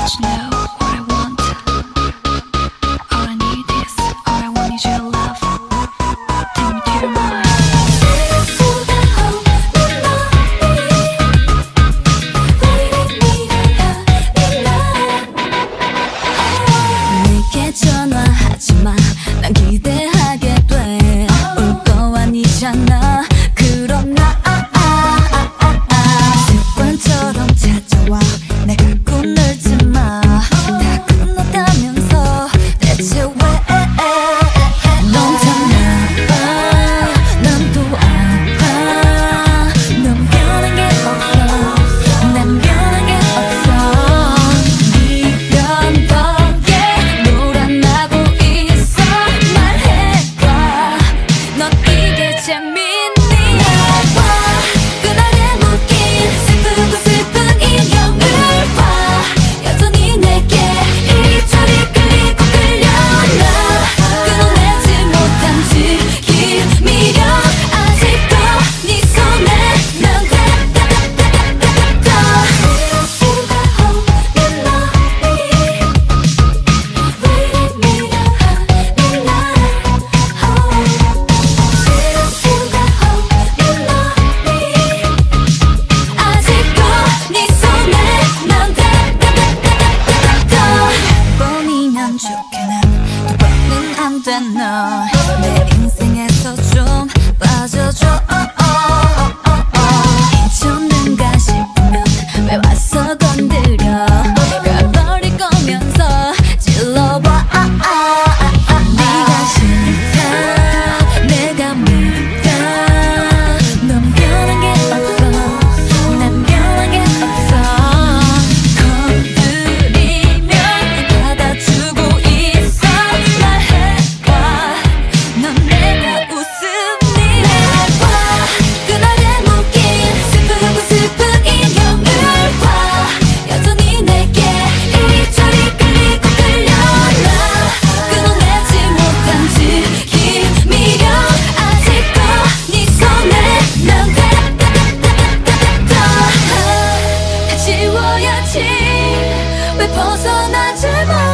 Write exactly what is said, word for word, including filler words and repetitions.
내 인생에서 좀 빠져줘. 잊혔는가 싶으면 왜 와서 건드려. 가버릴 거면서 질러봐. 네가 싫다 내가 믿다. 넌 변한 게 없어 난 변한 게 없어. 건드리면 받아주고 있어. 말해봐 넌 내가 웃음니. 내봐 그날의 묶인 슬프고 슬픈 인형을 봐. 여전히 내게 이리저리 끌리고 끌려나. 끊어내지 못한 지긴 미련. 아직도 네 손에 난 다 지워야지. 왜 벗어나질 마.